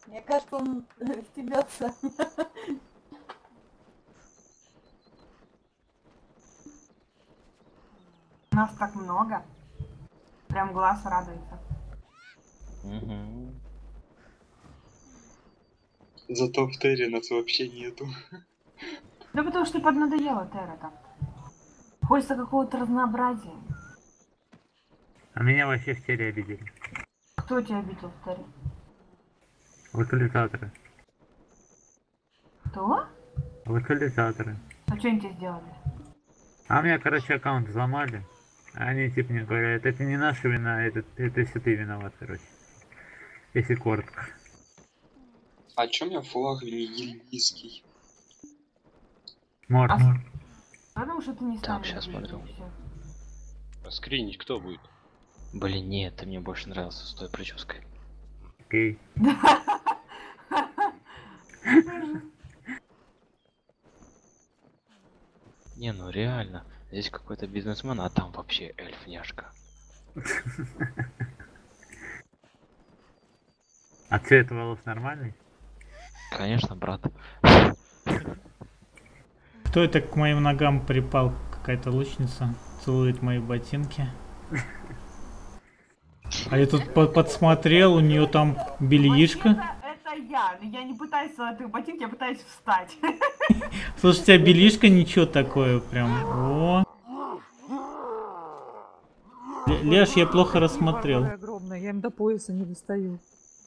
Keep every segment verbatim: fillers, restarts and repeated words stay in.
Мне кажется, он стебется. Нас так много. Прям глаз радуется. Угу. Зато в Терре нас вообще нету. Да потому что поднадоело Терра там. Хочется какого-то разнообразия. А меня вообще в Терре обидели. Кто тебя обидел в Терре? Локализаторы. Кто? Локализаторы. А что они тебе сделали? А у меня, короче, аккаунт взломали. Они типа мне говорят, это не наша вина, это, это если ты виноват, короче. Если коротко. А чё у меня флаг венегильский? Морд. А... Потому что ты не Так, станешь. сейчас смотрю. А скринить кто будет? Блин, нет, ты мне больше нравился с той прической. Окей. Не, ну реально, здесь какой-то бизнесмен, а там вообще эльфняшка. А цвет волос нормальный? Конечно, брат. Кто это к моим ногам припал? Какая-то лучница целует мои ботинки. А я тут по подсмотрел, у нее там бельишко. Это я. Я не пытаюсь целовать твои ботинки, я пытаюсь встать. Слушайте, а бельишко ничего такое прям. О. Леш, я плохо рассмотрел. Огромная, я им до пояса не достаю.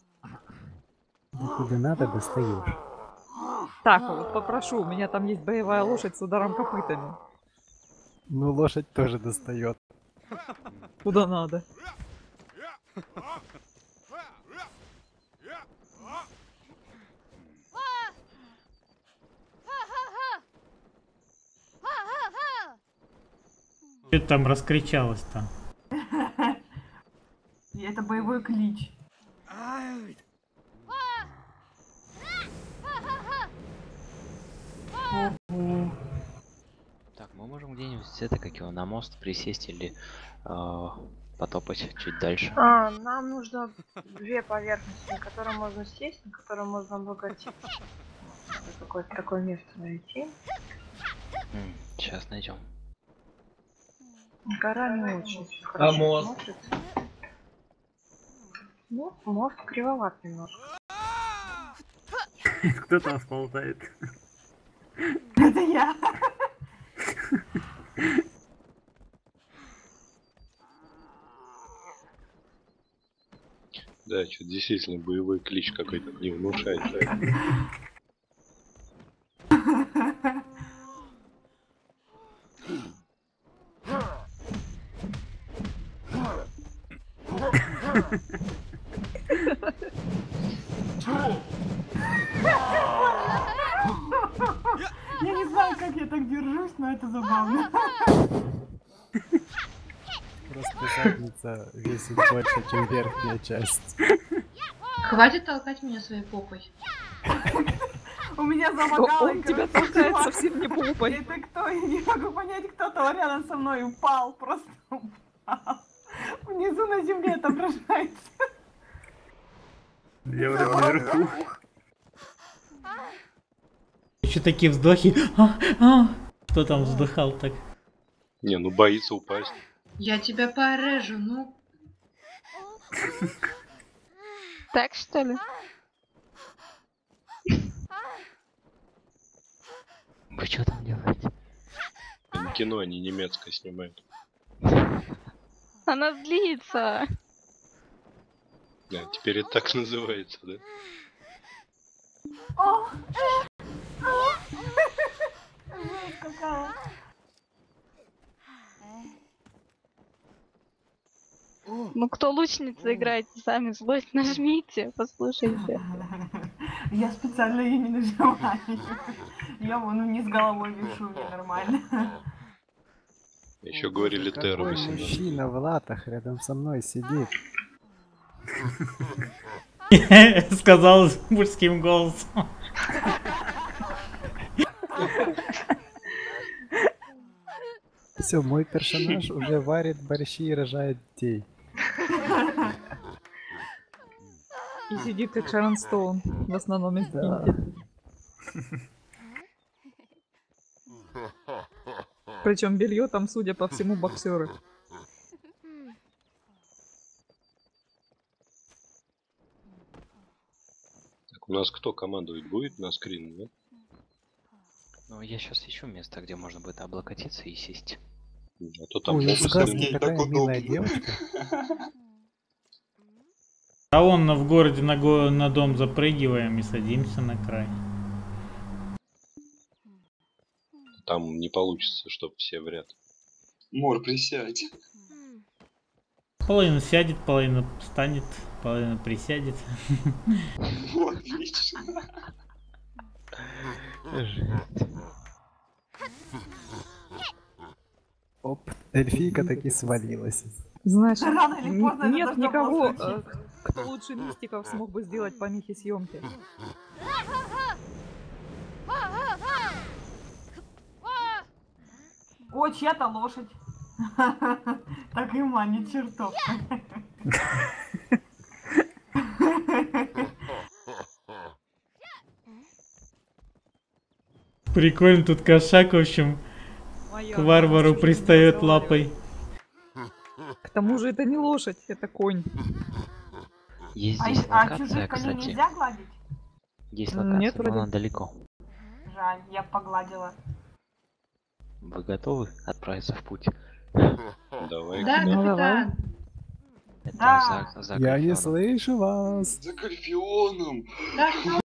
Куда надо, достаешь. Так, вот попрошу, у меня там есть боевая лошадь с ударом копытами. Ну, лошадь тоже достает. Куда надо. Что ты там раскричалась-то? Это боевой клич. Так, мы можем где-нибудь это как его на мост присесть или э, потопать чуть дальше. А, нам нужно две поверхности, на которые можно сесть, на которые можно обогатить. Какое-то такое место найти. М, сейчас найдем. Гора не очень хорошо мост? смотрится. Ну, мост кривоват немножко. Кто там сползает? Это я. Да, что действительно боевой клич какой-то не внушает. Я не знаю, как я так держусь, но это забавно. Просто задница весит больше, чем верхняя часть. Хватит толкать меня своей попой. У меня замогало. Он тебя толкает совсем не попой. Это кто? Я не могу понять, кто-то рядом со мной упал. Просто упал. Внизу на земле отображается. Я уже наверху. Еще такие вздохи. А, а. Кто там вздыхал так? Не, ну боится упасть. Я тебя порежу, ну. Так что ли? Вы что там делаете? Кино они немецкое снимают. Она злится. Да, теперь это так называется, да? О, э, а. Жесть какая. Ну кто лучница играет, сами злость нажмите, послушайте. Я специально ее не нажимаю. Я вон вниз головой вешу, мне нормально. Еще говорили Терра Какой восемнадцать. мужчина в латах рядом со мной сидит. Сказал с мужским голосом. Все, мой персонаж уже варит борщи и рожает детей. Сидит как Шарон Стоун в основном инстинкте. Причем белье там, судя по всему, боксеры. Так, у нас кто командует? Будет на скрин, нет? Ну, я сейчас ищу место, где можно будет облокотиться и сесть. А то там Ой, фокус сказки, стоит. такая милая девочка. А вон в городе на, го на дом запрыгиваем и садимся на край. Там не получится, чтобы все в ряд. Мор, присядь. Половина сядет, половина встанет, половина присядет. Вот, отлично. Оп, эльфийка таки свалилась. Знаешь, Рано или поздно это нет должно никого, было э, случиться. кто лучше мистиков смог бы сделать помехи съемки. О, чья-то лошадь. Так и манит чертов. Прикольно, тут кошак, в общем, Моя к варвару чуть-чуть не пристает разговаривала. лапой. К тому же это не лошадь, это конь. Есть А, здесь а локация, чужих коней кстати. нельзя гладить? Есть Нет, локация, вроде. но она далеко. Жаль, я погладила. Вы готовы отправиться в путь? Давай. Да, Ну, капитан. давай. Это Да. за, за Я не Гриффином. слышу вас. За Гальфионом. Да,